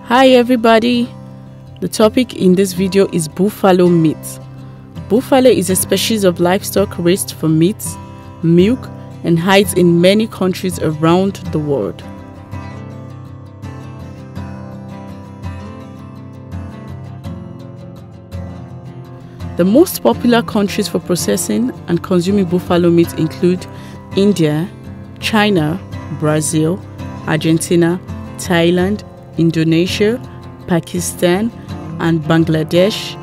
Hi everybody, the topic in this video is buffalo meat. Buffalo is a species of livestock raised for meat, milk, and hides in many countries around the world. The most popular countries for processing and consuming buffalo meat include India, China, Brazil, Argentina, Thailand, Indonesia, Pakistan, and Bangladesh.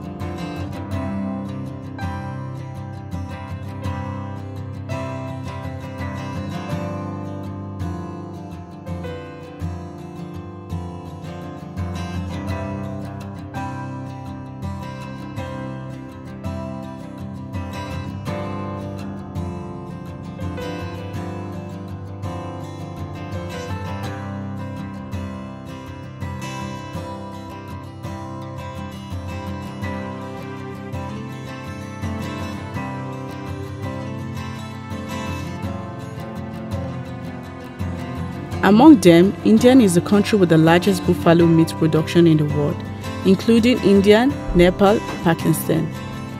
Among them, India is the country with the largest buffalo meat production in the world, including India, Nepal, Pakistan.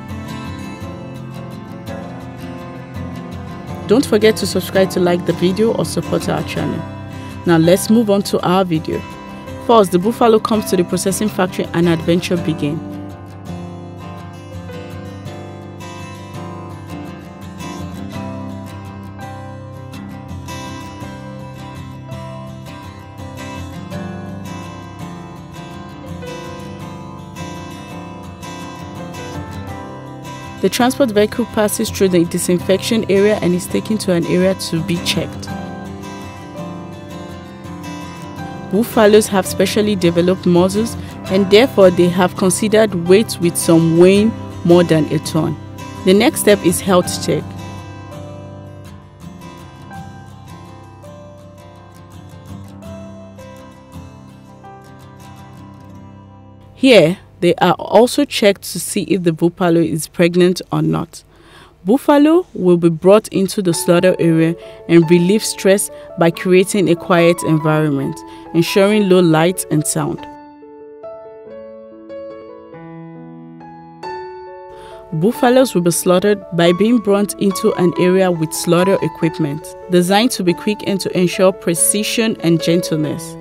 Don't forget to subscribe to like the video or support our channel. Now let's move on to our video. First, the buffalo comes to the processing factory and adventure begins. The transport vehicle passes through the disinfection area and is taken to an area to be checked. Buffaloes have specially developed muscles and therefore they have considered weight with some weighing more than a ton. The next step is health check. Here, they are also checked to see if the buffalo is pregnant or not. Buffalo will be brought into the slaughter area and relieve stress by creating a quiet environment, ensuring low light and sound. Buffaloes will be slaughtered by being brought into an area with slaughter equipment, designed to be quick and to ensure precision and gentleness.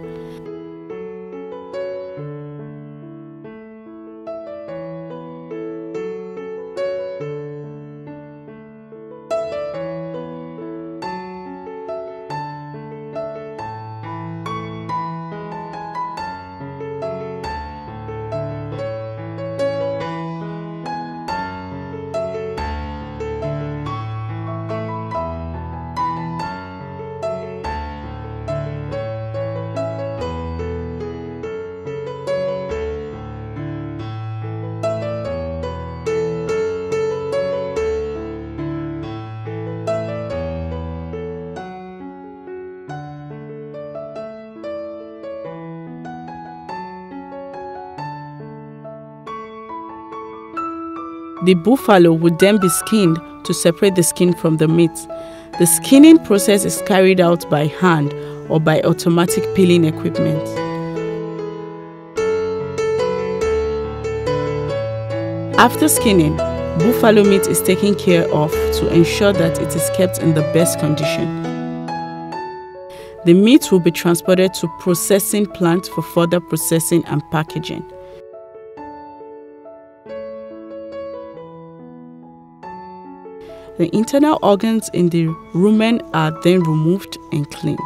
The buffalo would then be skinned to separate the skin from the meat. The skinning process is carried out by hand or by automatic peeling equipment. After skinning, buffalo meat is taken care of to ensure that it is kept in the best condition. The meat will be transported to processing plant for further processing and packaging. The internal organs in the rumen are then removed and cleaned.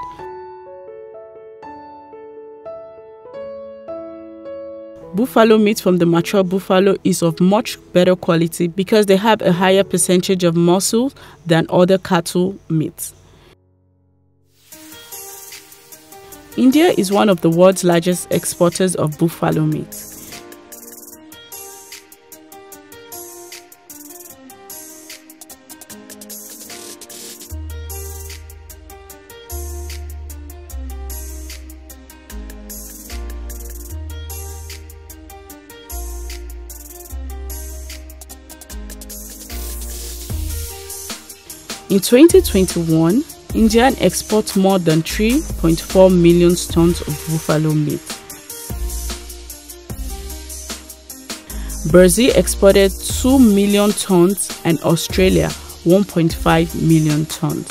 Buffalo meat from the mature buffalo is of much better quality because they have a higher percentage of muscle than other cattle meats. India is one of the world's largest exporters of buffalo meat. In 2021, India exports more than 3.4 million tons of buffalo meat. Brazil exported 2 million tons and Australia 1.5 million tons.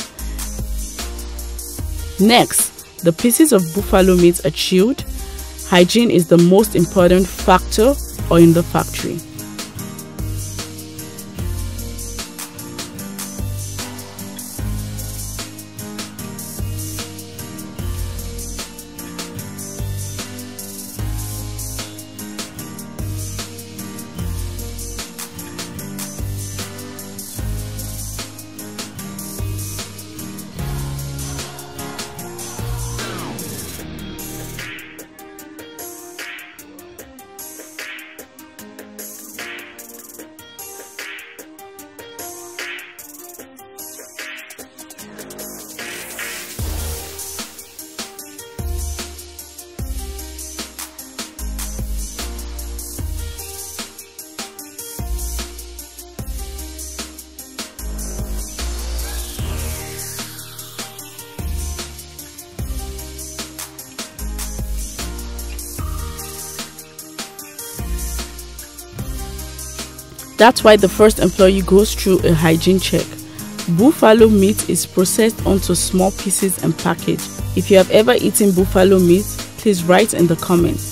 Next, the pieces of buffalo meat are chilled. Hygiene is the most important factor in the factory. That's why the first employee goes through a hygiene check. Buffalo meat is processed onto small pieces and packaged. If you have ever eaten buffalo meat, please write in the comments.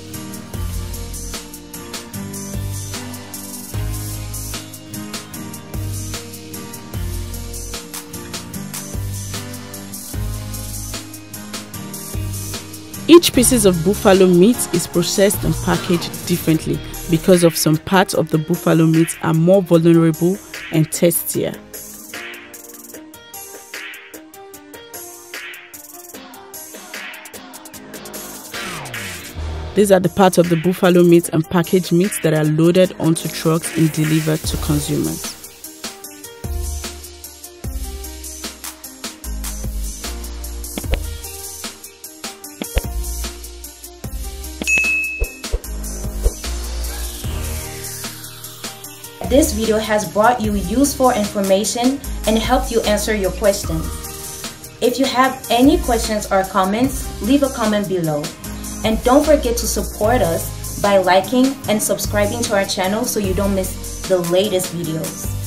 Each piece of buffalo meat is processed and packaged differently because of some parts of the buffalo meat are more vulnerable and tastier. These are the parts of the buffalo meat and packaged meats that are loaded onto trucks and delivered to consumers. This video has brought you useful information and helped you answer your questions. If you have any questions or comments, leave a comment below. And don't forget to support us by liking and subscribing to our channel so you don't miss the latest videos.